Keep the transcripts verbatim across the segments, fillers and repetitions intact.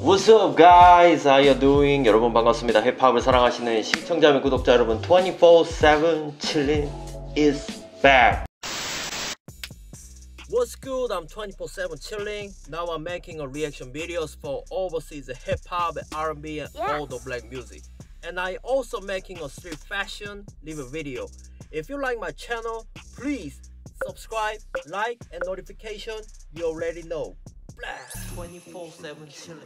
What's up guys? How you doing? 여러분 반갑습니다. 힙합을 사랑하시는 시청자 및 구독자 여러분, twenty-four seven chillin' is back. What's good? I'm twenty-four seven chilling. Now I'm making a reaction videos for overseas hip-hop, R and B and yes. all the black music. And I also making a street fashion live video. If you like my channel, please subscribe, like and notification. You already know. Blast twenty-four seven chilling.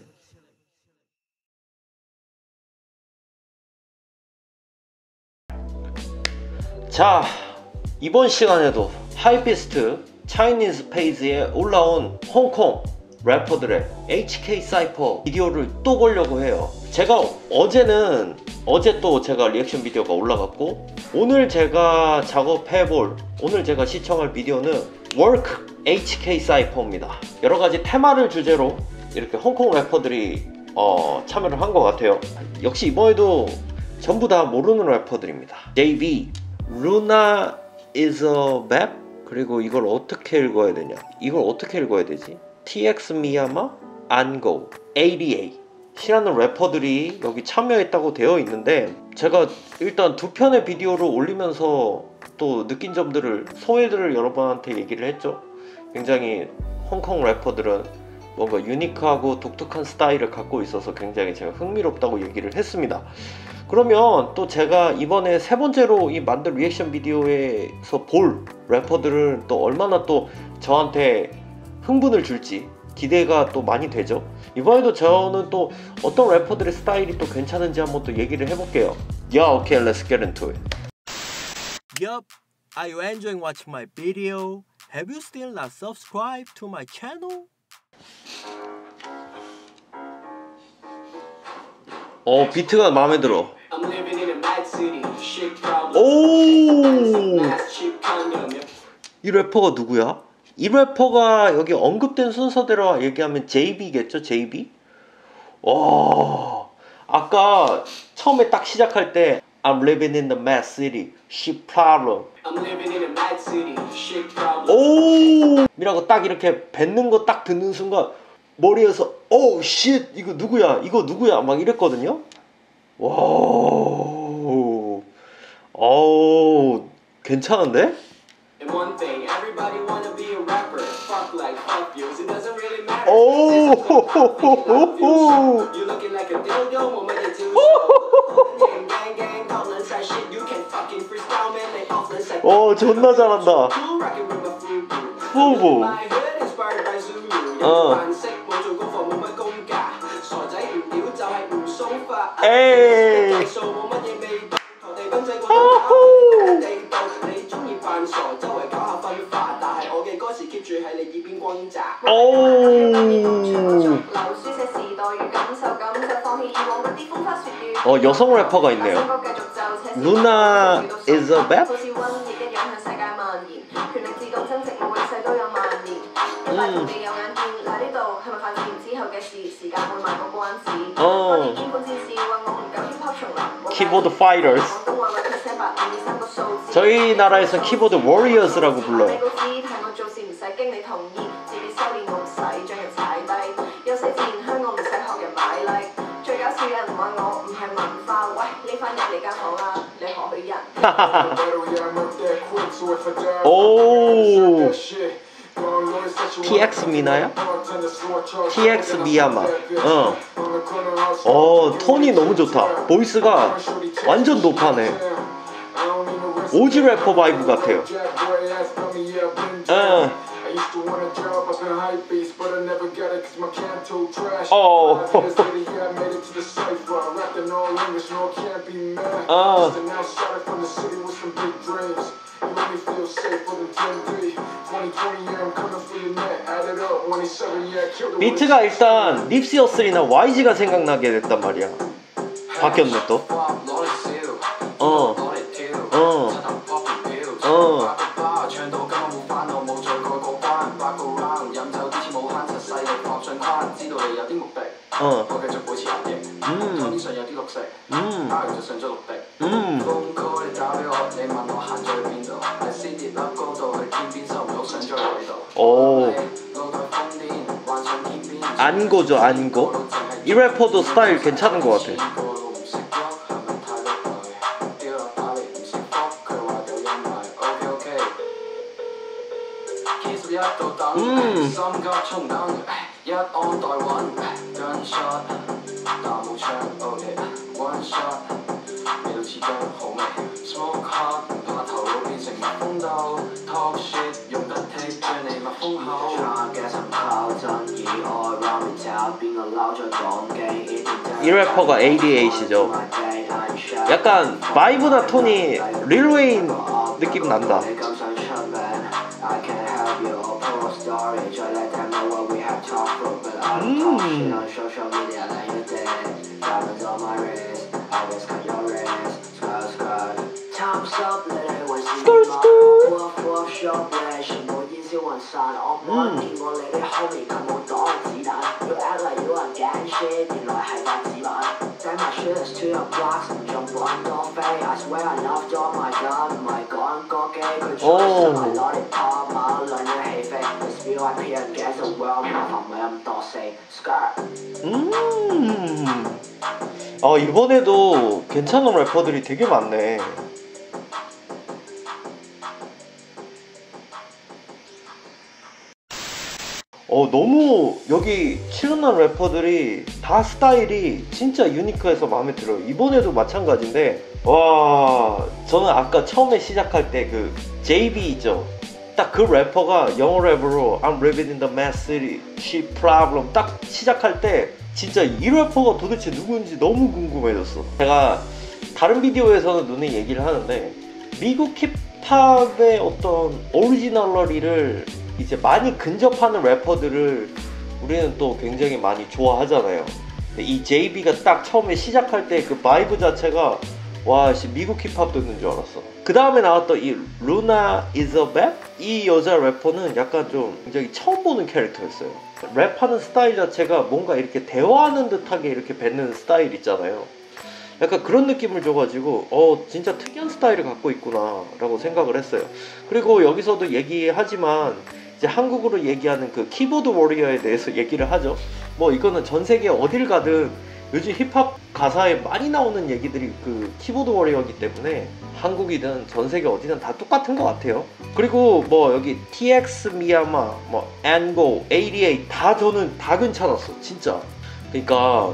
자, 이번 시간에도 하이비스트 차이니즈 페이지에 올라온 홍콩 래퍼들의 에이치케이 사이퍼 비디오를 또 보려고 해요. 제가 어제는 어제 또 제가 리액션 비디오가 올라갔고, 오늘 제가 작업해볼, 오늘 제가 시청할 비디오는 워크 에이치케이 사이퍼입니다. 여러가지 테마를 주제로 이렇게 홍콩 래퍼들이 어, 참여를 한 것 같아요. 역시 이번에도 전부 다 모르는 래퍼들입니다. 제이비, 루나 is a map? 그리고 이걸 어떻게 읽어야 되냐? 이걸 어떻게 읽어야 되지? 티엑스 미야마, 안고, 에이디에이 이라는 래퍼들이 여기 참여했다고 되어 있는데, 제가 일단 두 편의 비디오를 올리면서 또 느낀 점들을, 소회들을 여러분한테 얘기를 했죠. 굉장히 홍콩 래퍼들은 뭔가 유니크하고 독특한 스타일을 갖고 있어서 굉장히 제가 흥미롭다고 얘기를 했습니다. 그러면 또 제가 이번에 세 번째로 이 만든 리액션 비디오에서 볼 래퍼들은 또 얼마나 또 저한테 흥분을 줄지 기대가 또 많이 되죠. 이번에도 저는 또 어떤 래퍼들의 스타일이 또 괜찮은지 한번 또 얘기를 해볼게요. Yeah, okay, let's get into it. Yup, are you enjoying watching my video? Have you still not subscribed to my channel? 어, 비트가 마음에 들어. 오! 이 래퍼가 누구야? 이 래퍼가 여기 언급된 순서대로 얘기하면 제이비겠죠? 제이비? 와, 아까 처음에 딱 시작할 때 I'm living in the mad city, shit problem. I'm living in a mad city, shit problem. 오! 이라고 딱 이렇게 뱉는 거 딱 듣는 순간 머리에서 오, 쉣! 이거 누구야? 이거 누구야? 막 이랬거든요? 와, 어우, 괜찮은데? 오, 오, 존나 잘한다. 후보. 어. 에이. 어, 여성 래퍼가 있네요. 루나 is a map? 음. 어. 키보드 파이터스. 저희 나라에서 키보드 워리어스라고 불러요. 오, 티엑스 미나야? 티엑스 미야마. 어. 어, 톤이 너무 좋다. 보이스가 완전 높아네. 오지 래퍼 바이브 같아요. 어. 어. 어. 비트가 일단 닙시 허슬이나 와이지가 생각나게 됐단 말이야. 바뀌었네 또. 어. 어. 어. 어. 음. 음. 음. 오. 안고죠, 안고. 이 래퍼도 스타일 괜찮은 것 같아. 음. 이 래퍼가 에이디에잇이죠. 약간 바이브나 톤이 릴 웨인 느낌 난다. 음. 음. 아, 이번에도 괜찮은 래퍼들이 되게 많네. 어, 너무 여기 출연한 래퍼들이 다 스타일이 진짜 유니크해서 마음에 들어요. 이번에도 마찬가지인데, 와, 저는 아까 처음에 시작할 때 그 제이비 있죠? 딱 그 래퍼가 영어 랩으로 I'm living in the mad city, she problem 딱 시작할 때 진짜 이 래퍼가 도대체 누구인지 너무 궁금해졌어. 제가 다른 비디오에서는 눈에 얘기를 하는데, 미국 힙합의 어떤 오리지널러리를 이제 많이 근접하는 래퍼들을 우리는 또 굉장히 많이 좋아하잖아요. 근데 이 제이비가 딱 처음에 시작할 때 그 바이브 자체가 와, 씨, 미국 힙합 듣는 줄 알았어. 그 다음에 나왔던 이 루나 이저벳? 이 여자 래퍼는 약간 좀 굉장히 처음 보는 캐릭터였어요. 랩하는 스타일 자체가 뭔가 이렇게 대화하는 듯하게 이렇게 뱉는 스타일 있잖아요. 약간 그런 느낌을 줘가지고 어, 진짜 특이한 스타일을 갖고 있구나 라고 생각을 했어요. 그리고 여기서도 얘기하지만 이제 한국으로 얘기하는 그 키보드 워리어에 대해서 얘기를 하죠. 뭐 이거는 전 세계 어딜 가든 요즘 힙합 가사에 많이 나오는 얘기들이 그 키보드 워리어이기 때문에 한국이든 전 세계 어디든 다 똑같은 것 같아요. 그리고 뭐 여기 티엑스 미야마, 뭐 앤고, 에이디에잇 다 저는 다 괜찮았어, 진짜. 그러니까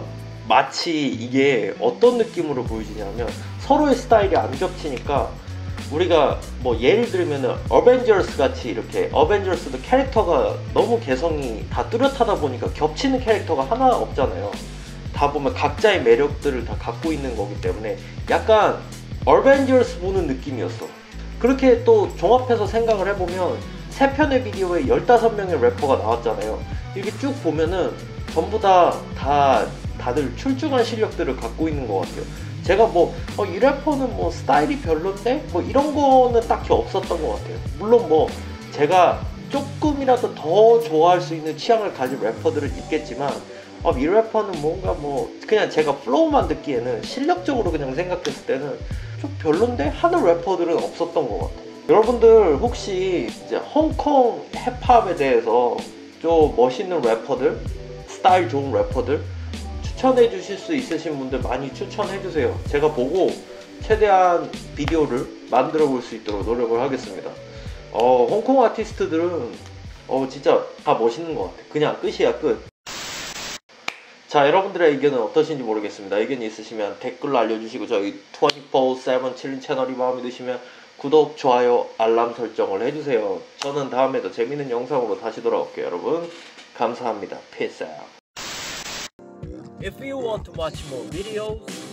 마치 이게 어떤 느낌으로 보여지냐면 서로의 스타일이 안 겹치니까 우리가 뭐 예를 들면은 어벤져스 같이 이렇게 어벤져스도 캐릭터가 너무 개성이 다 뚜렷하다 보니까 겹치는 캐릭터가 하나 없잖아요. 다 보면 각자의 매력들을 다 갖고 있는 거기 때문에 약간 어벤져스 보는 느낌이었어. 그렇게 또 종합해서 생각을 해보면 세 편의 비디오에 열다섯 명의 래퍼가 나왔잖아요. 이렇게 쭉 보면은 전부 다, 다 다들 출중한 실력들을 갖고 있는 것 같아요. 제가 뭐, 어, 이 래퍼는 뭐 스타일이 별론데? 뭐 이런 거는 딱히 없었던 것 같아요. 물론 뭐 제가 조금이라도 더 좋아할 수 있는 취향을 가진 래퍼들은 있겠지만 어, 이 래퍼는 뭔가 뭐 그냥 제가 플로우만 듣기에는 실력적으로 그냥 생각했을 때는 좀 별론데? 하는 래퍼들은 없었던 것 같아요. 여러분들 혹시 이제 홍콩 힙합에 대해서 좀 멋있는 래퍼들, 스타일 좋은 래퍼들 추천해 주실 수 있으신 분들 많이 추천해 주세요. 제가 보고 최대한 비디오를 만들어 볼 수 있도록 노력을 하겠습니다. 어, 홍콩 아티스트들은 어, 진짜 다 멋있는 것 같아. 그냥 끝이야, 끝. 자, 여러분들의 의견은 어떠신지 모르겠습니다. 의견이 있으시면 댓글로 알려주시고 저희 이십사 세븐 칠린 채널이 마음에 드시면 구독, 좋아요, 알람 설정을 해주세요. 저는 다음에도 재밌는 영상으로 다시 돌아올게요. 여러분 감사합니다. Peace out. If you want to watch more videos